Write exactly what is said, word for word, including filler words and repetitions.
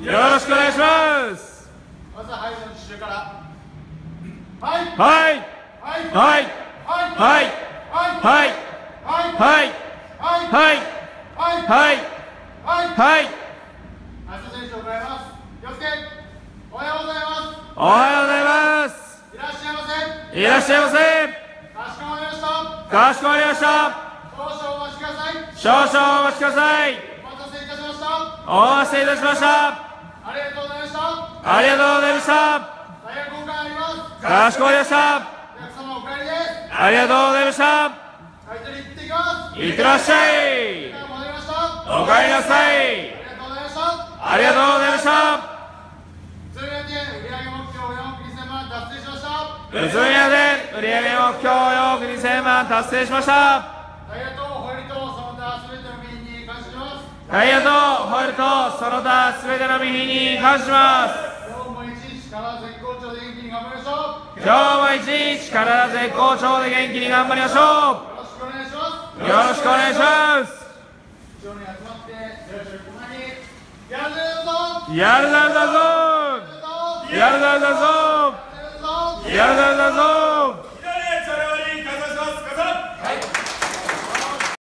よろしくお願いします。 まずはハイの実習から。はいはいはいはいはいはいはいはいはいはいはいはいはいはい明日選手を伺います。気をつけ。おはようございます。 おはようございます。 いらっしゃいませ。 いらっしゃいませ。 かしこまりました。 かしこまりました。 少々お待ちください。 少々お待ちください。 お待たせいたしました。 お待たせいたしました。 ありがとうございました。 ありがとうございました。 大学公開あります。 かしこまりました。 お客様お帰りです。 ありがとうございました。 会長に行ってきます。 いってらっしゃい。 戻りました。 おかえりなさい。 ありがとうございました。 ありがとうございました。 宇都宮店売上目標よんおくにせん万達成しました。 宇都宮で売上目標よんおくにせん万達成しました。 タイヤとホイールとその他すべての備品に感謝します。 タイヤとホイールとその他すべての備品に感謝します。 今日も一日体絶好調で元気に頑張りましょう。 今日も一日体絶好調で元気に頑張りましょよろしくお願いします。 う。よろしくお願いします。 一緒に集まってよろしくお願いします。やるぞ。 やるぞやるぞやるぞやるぞ